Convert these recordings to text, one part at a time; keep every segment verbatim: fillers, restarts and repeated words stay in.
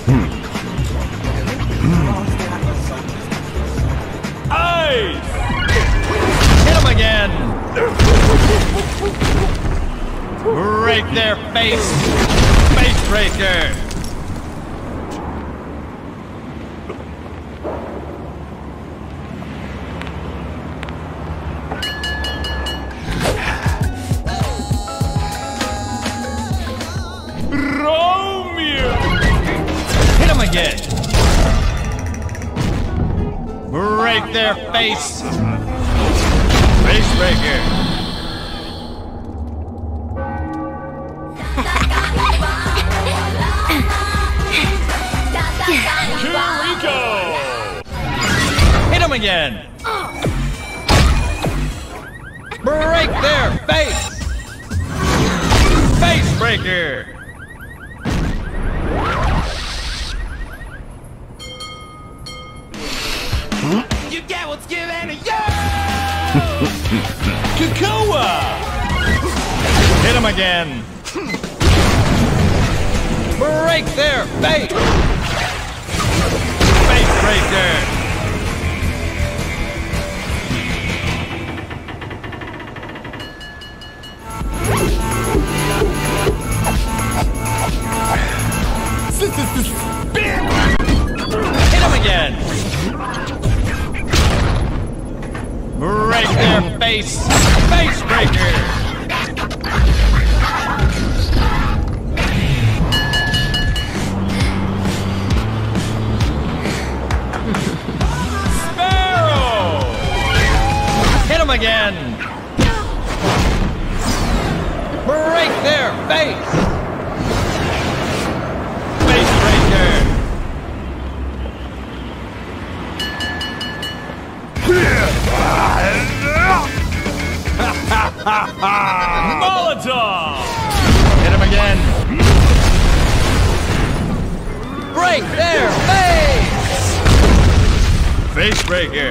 Ice! Hit him again! Break their face! Facebreaker! Romeo! Hit him again! Break their face! Facebreaker! Here we go! Hit him again! Break their face! Facebreaker! You get what's given to you! Kakoa! Hit him again! Break their face! Facebreaker! Hit him again! Break their face! Facebreaker! Sparrow! Hit him again! Break their face! Facebreaker! Molotov! Hit him again! Break their face! Facebreaker!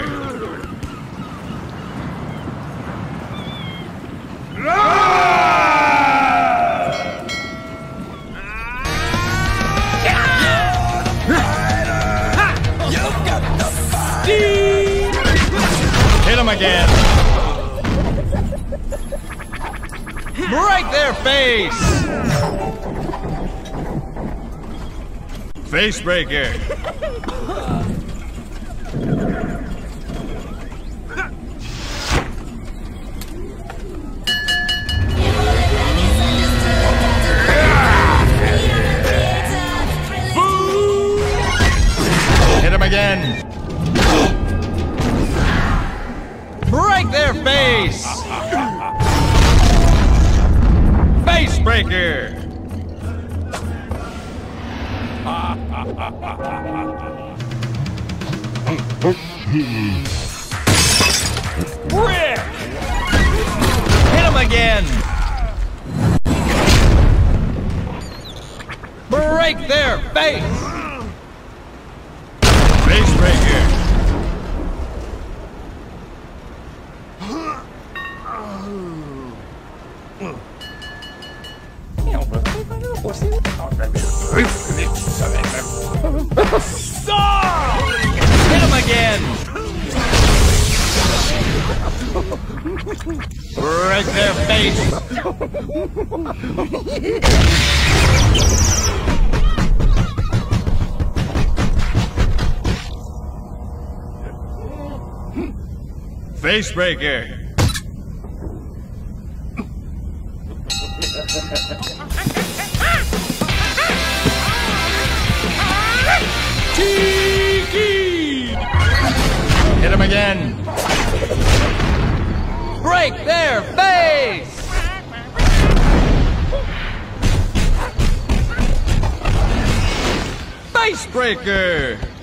Hit him again! Break their face! Facebreaker! Hit him again! Break their face! Facebreaker! Brick! Hit him again! Break their face! Facebreaker! Stop! Hit him again! Break their face! Facebreaker! Tiki! Hit him again! Break their face! Facebreaker!